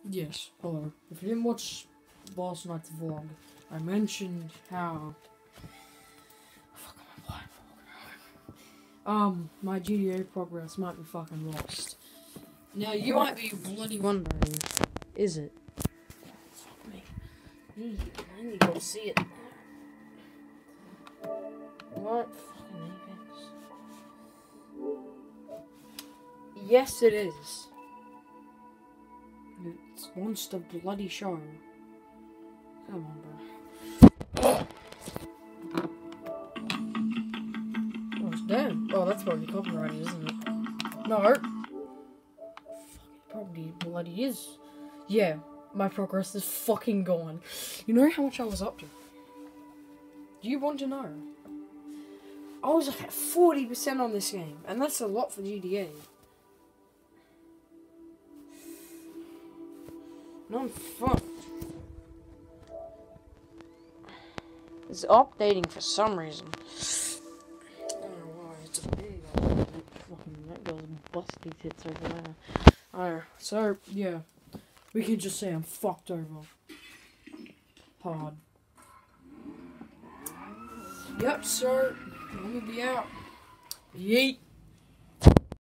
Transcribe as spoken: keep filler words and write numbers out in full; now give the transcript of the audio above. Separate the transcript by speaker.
Speaker 1: Yes, hello. If you didn't watch last night's vlog, I mentioned how fuck am I playing for? Um, my G T A progress might be fucking lost. Now you might be bloody wondering, is it? Fuck me. I need to go see it. What fucking Apex? Yes, it is. It wants to bloody show. Come on, bro. Oh, it's down. Oh, that's probably copyrighted, isn't it? No. Fuck, it probably bloody is. Yeah, my progress is fucking gone. You know how much I was up to? Do you want to know? I was like at forty percent on this game, and that's a lot for G T A. No, I'm fucked. It's updating for some reason. I don't know why. It's a big fucking that girl's busty tits over there. Alright, so yeah, we can just say I'm fucked over. Hard. Yep, so I'm gonna be out. Yeet.